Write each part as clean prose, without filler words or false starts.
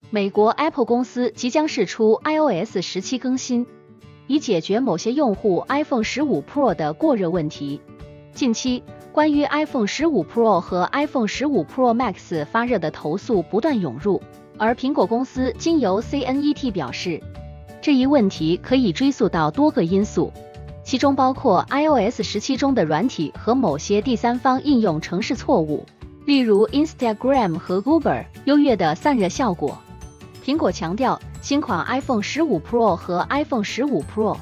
美国 Apple 公司即将释出 iOS 17更新，以解决某些用户 iPhone 15 Pro 的过热问题。近期，关于 iPhone 15 Pro 和 iPhone 15 Pro Max 发热的投诉不断涌入，而苹果公司经由 CNET 表示，这一问题可以追溯到多个因素，其中包括 iOS 17中的软体和某些第三方应用程式错误，例如 Instagram 和 Uber 优越的散热效果。苹果强调，新款 iPhone 15 Pro 和 iPhone 15 Pro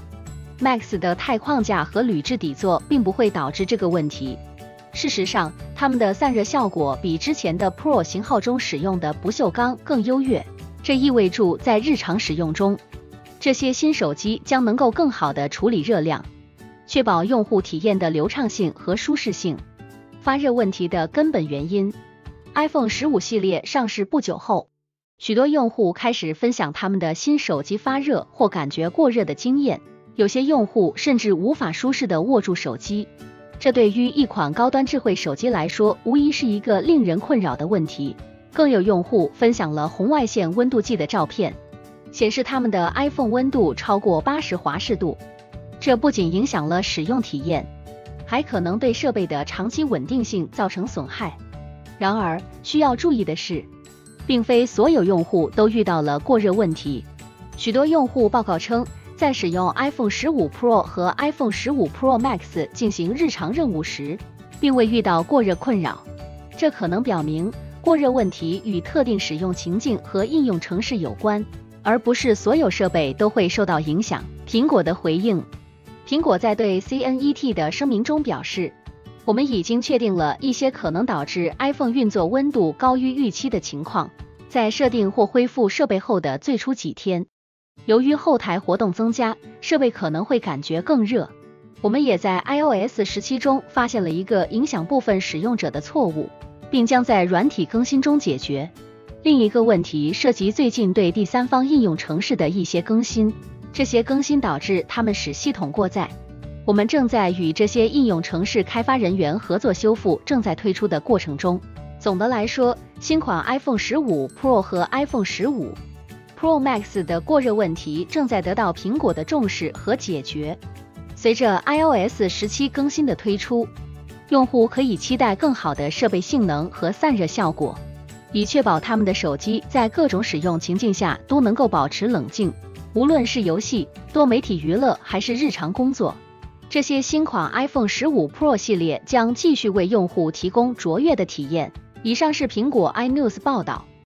Max 的钛框架和铝制底座并不会导致这个问题。事实上，它们的散热效果比之前的 Pro 型号中使用的不锈钢更优越，这意味着在日常使用中，这些新手机将能够更好地处理热量，确保用户体验的流畅性和舒适性。发热问题的根本原因。iPhone 15系列上市不久后，许多用户开始分享他们的新手机发热或感觉过热的经验，有些用户甚至无法舒适地握住手机。这对于一款高端智慧手机来说，无疑是一个令人困扰的问题。更有用户分享了红外线温度计的照片，显示他们的 iPhone 温度超过80华氏度。这不仅影响了使用体验，还可能对设备的长期稳定性造成损害。然而，需要注意的是，并非所有用户都遇到了过热问题。许多用户报告称，在使用 iPhone 15 Pro 和 iPhone 15 Pro Max 进行日常任务时，并未遇到过热困扰。这可能表明，过热问题与特定使用情境和应用程式有关，而不是所有设备都会受到影响。苹果的回应。苹果在对 CNET 的声明中表示，我们已经确定了一些可能导致 iPhone 运作温度高于预期的情况。在设定或恢复设备后的最初几天，由于后台活动增加，设备可能会感觉更热。我们也在 iOS 17中发现了一个影响部分使用者的错误，并将在软体更新中解决。另一个问题涉及最近对第三方应用程式的一些更新，这些更新导致它们使系统过载。我们正在与这些应用程式开发人员合作修复正在推出的过程中。总的来说，新款 iPhone 15 Pro 和 iPhone 15 Pro Max 的过热问题正在得到苹果的重视和解决。随着 iOS 17更新的推出，用户可以期待更好的设备性能和散热效果，以确保他们的手机在各种使用情境下都能够保持冷静，无论是游戏、多媒体娱乐还是日常工作。这些新款 iPhone 15 Pro 系列将继续为用户提供卓越的体验。以上是苹果 iNews 报道。